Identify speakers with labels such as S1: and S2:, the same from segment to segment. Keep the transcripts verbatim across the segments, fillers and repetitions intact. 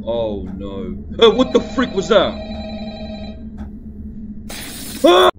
S1: Oh no. Oh, what the freak was that? Ah!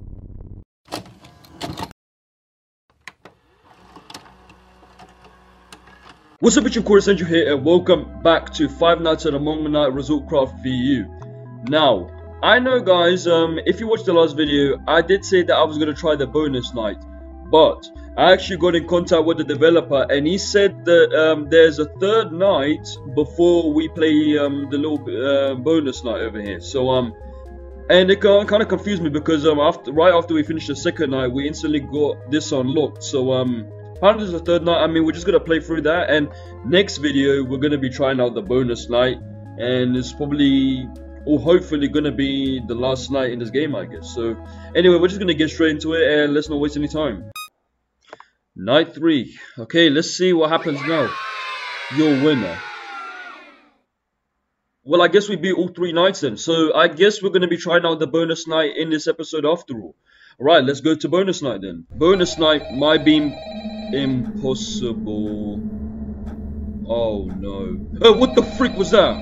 S1: What's up, it's your Coruscant here, and welcome back to Five Nights at Among the Night Resort Craft V U. Now, I know guys, um, if you watched the last video, I did say that I was going to try the bonus night, but I actually got in contact with the developer, and he said that um, there's a third night before we play um, the little uh, bonus night over here. So, um, and it kind of confused me because um, after right after we finished the second night, we instantly got this unlocked. So, um. Apparently there's a third night. I mean, we're just gonna play through that, and next video we're gonna be trying out the bonus night, and it's probably or hopefully gonna be the last night in this game, I guess. So anyway, we're just gonna get straight into it, and let's not waste any time. Night three. Okay, let's see what happens now. Your winner. Well, I guess we beat all three nights then. So I guess we're gonna be trying out the bonus night in this episode after all. Alright, let's go to bonus night then. Bonus night might be impossible. Oh no. Oh, what the freak was that?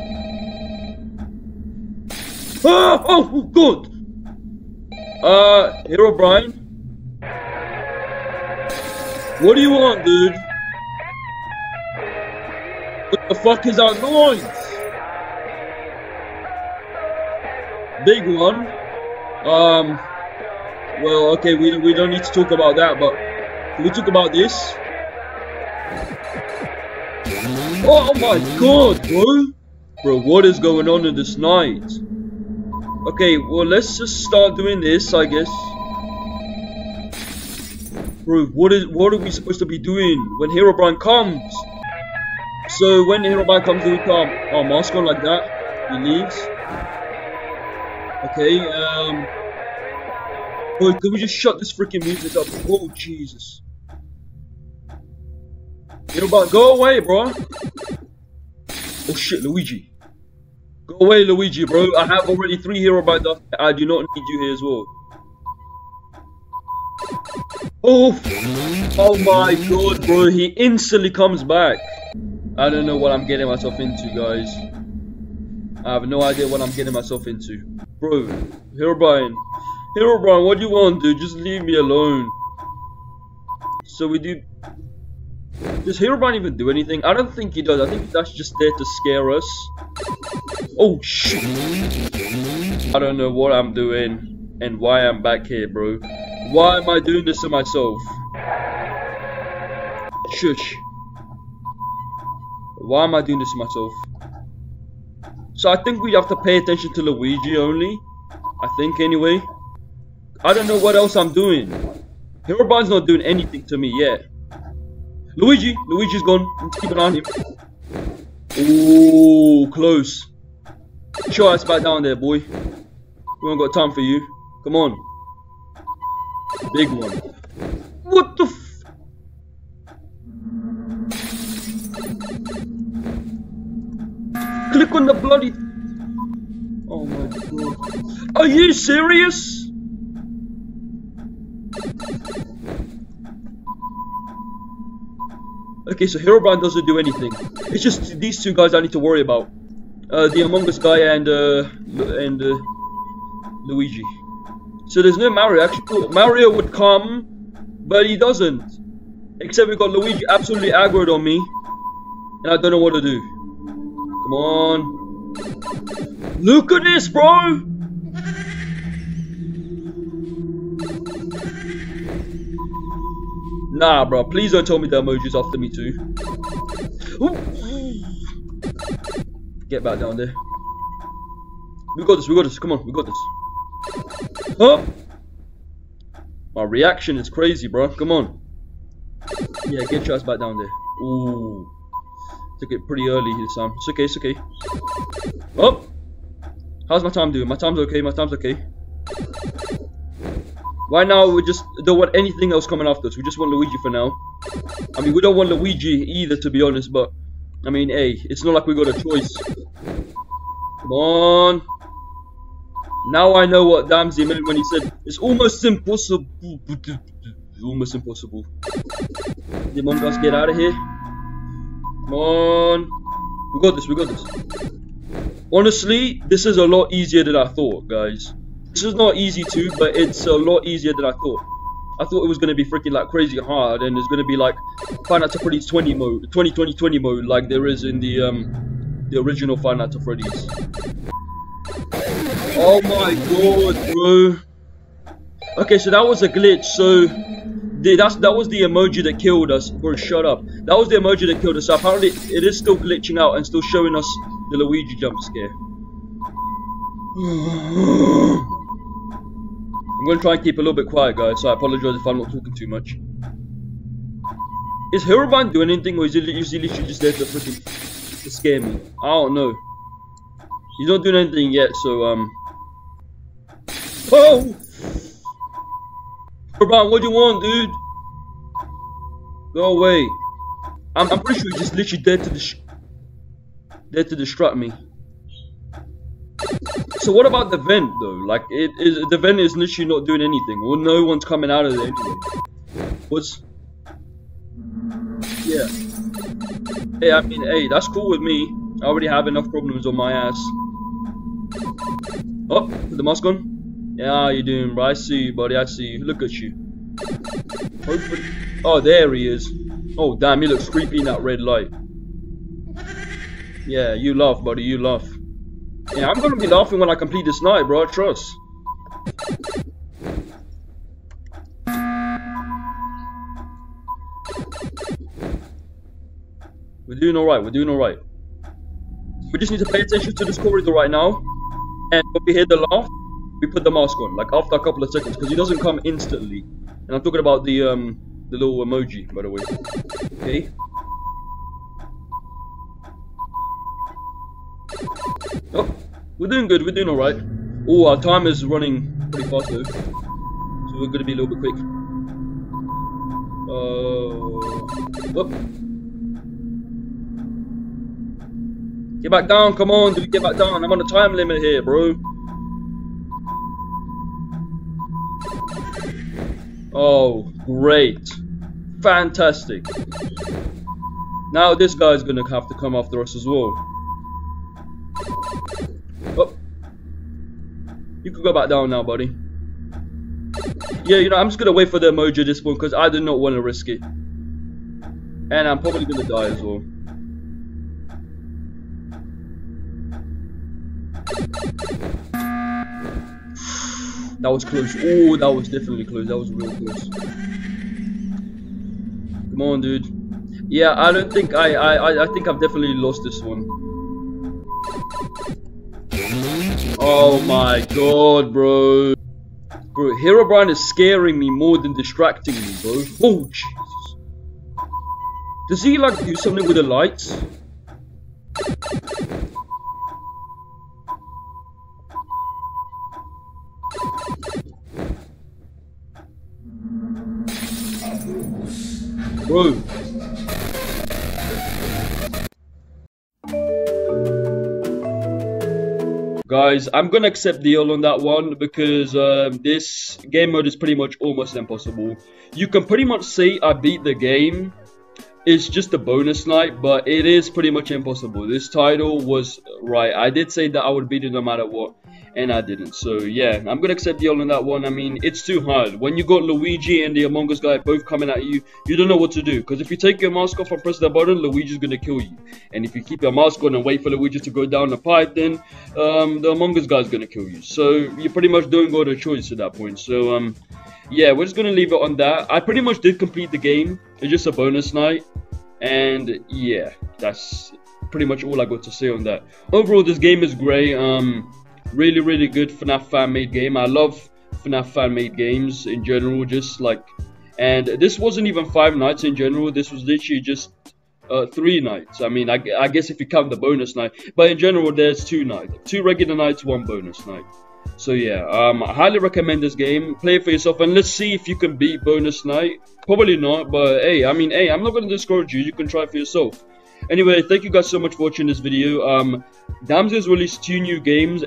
S1: Ah! Oh, good! Uh, Herobrine? What do you want, dude? What the fuck is that noise? Big one. Um... Well, okay, we, we don't need to talk about that, but can we talk about this? Oh my god, bro! Bro, what is going on in this night? Okay, well, let's just start doing this, I guess. Bro, what is what are we supposed to be doing when Herobrine comes? So, when Herobrine comes, do we come? Oh, mask on like that. He leaves. Okay, um... Boy, can we just shut this freaking music up? Oh, Jesus. Herobrine, go away, bro. Oh, shit, Luigi. Go away, Luigi, bro. I have already three Herobrine stuff. I do not need you here as well. Oh, oh my god, bro. He instantly comes back. I don't know what I'm getting myself into, guys. I have no idea what I'm getting myself into. Bro, Herobrine. Herobrine, what do you want, dude? Just leave me alone. So we do... Does Herobrine even do anything? I don't think he does. I think that's just there to scare us. Oh, shit. I don't know what I'm doing and why I'm back here, bro. Why am I doing this to myself? Shush. Why am I doing this to myself? So I think we have to pay attention to Luigi only. I think, anyway. I don't know what else I'm doing. Herobrine's not doing anything to me yet. Luigi! Luigi's gone. Let's keep an eye on him. Ooh, close. Show us back down there, boy. We ain't got time for you. Come on. Big one. What the f... Click on the bloody... Oh my god. Are you serious? Okay, so Herobrine doesn't do anything. It's just these two guys I need to worry about. Uh, the Among Us guy and uh, and uh, Luigi. So there's no Mario. Actually, Mario would come, but he doesn't. Except we got Luigi absolutely aggroed on me, and I don't know what to do. Come on. Look at this, bro! Nah, bro, please don't tell me the emoji's after me too. Ooh. Get back down there. We got this, we got this, come on, we got this. Oh! My reaction is crazy, bro, come on. Yeah, get your ass back down there. Ooh. Took it pretty early this time. It's okay, it's okay. Oh! How's my time doing? My time's okay, my time's okay. Right now, we just don't want anything else coming after us. We just want Luigi for now. I mean, we don't want Luigi either, to be honest, but... I mean, hey, it's not like we got a choice. Come on. Now I know what Damsey meant when he said, it's almost impossible. It's almost impossible. The Among Us, get out of here. Come on. We got this, we got this. Honestly, this is a lot easier than I thought, guys. This is not easy too, but it's a lot easier than I thought. I thought it was gonna be freaking like crazy hard, and it's gonna be like Five Nights at Freddy's twenty mode, twenty twenty twenty mode, like there is in the um the original Five Nights at Freddy's. Oh my god, bro. Okay, so that was a glitch. So the, that's that was the emoji that killed us. Bro, shut up. That was the emoji that killed us. So apparently, it is still glitching out and still showing us the Luigi jump scare. I'm gonna try and keep a little bit quiet, guys, so I apologize if I'm not talking too much. Is Herobrine doing anything, or is he, is he literally just there to freaking to scare me? I don't know. He's not doing anything yet, so um. Oh! Herobrine, what do you want, dude? Go away. I'm I'm pretty sure he's just literally there to dis there to distract me. So what about the vent though? Like, it is the vent is literally not doing anything, or no one's coming out of there anyway. What's? Yeah. Hey, I mean, hey, that's cool with me. I already have enough problems on my ass. Oh, put the mask on. Yeah, how you doing, bro? I see you, buddy. I see you. Look at you. Hopefully. Oh, there he is. Oh, damn, he looks creepy in that red light. Yeah, you laugh, buddy. You laugh. Yeah, I'm gonna be laughing when I complete this night, bro. Trust. We're doing alright, we're doing alright. We just need to pay attention to this corridor right now. And when we hear the laugh, we put the mask on, like after a couple of seconds, because he doesn't come instantly. And I'm talking about the um the little emoji, by the way. Okay. Oh, we're doing good, we're doing alright. Oh, our time is running pretty fast though. So we're gonna be a little bit quick. Uh, oh. Get back down, come on, dude, get back down. I'm on a time limit here, bro. Oh, great. Fantastic. Now this guy's gonna have to come after us as well. Oh. You can go back down now, buddy. Yeah, you know, I'm just gonna wait for the emoji at this point because I do not want to risk it. And I'm probably gonna die as well. That was close. Oh, that was definitely close. That was real close. Come on, dude. Yeah, I don't think I I I think I've definitely lost this one. Oh my god, bro. Bro, Herobrine is scaring me more than distracting me, bro. Oh, Jesus. Does he, like, do something with the lights? Bro. Guys, I'm gonna accept the L on that one because uh, this game mode is pretty much almost impossible. You can pretty much say I beat the game. It's just a bonus night, but it is pretty much impossible. This title was right. I did say that I would beat it no matter what, and I didn't. So yeah, I'm gonna accept the L on that one. I mean, it's too hard. When you got Luigi and the Among Us guy both coming at you, you don't know what to do. Because if you take your mask off and press the button, Luigi's gonna kill you. And if you keep your mask on and wait for Luigi to go down the pipe, then um, the Among Us guy's gonna kill you. So you pretty much don't got a choice at that point. So um, yeah, we're just gonna leave it on that. I pretty much did complete the game. It's just a bonus night. And yeah, that's pretty much all I got to say on that. Overall, this game is great. Um, really, really good FNAF fan-made game. I love FNAF fan-made games in general, just like, and this wasn't even five nights in general. This was literally just uh, three nights. I mean, I, I guess if you count the bonus night, but in general, there's two nights, two regular nights, one bonus night. So yeah, um, I highly recommend this game. Play it for yourself, and let's see if you can beat bonus night. Probably not, but hey, I mean, hey, I'm not going to discourage you. You can try it for yourself. Anyway, thank you guys so much for watching this video. Um, Damz has released two new games,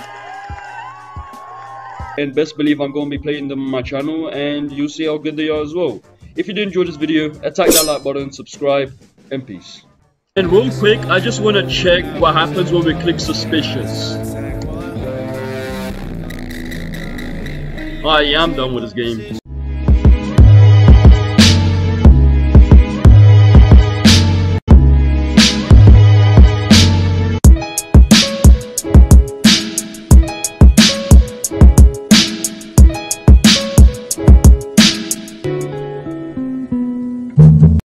S1: and best believe I'm going to be playing them on my channel, and you'll see how good they are as well. If you did enjoy this video, attack that like button, subscribe, and peace. And real quick, I just want to check what happens when we click suspicious. Alright, yeah, I'm done with this game.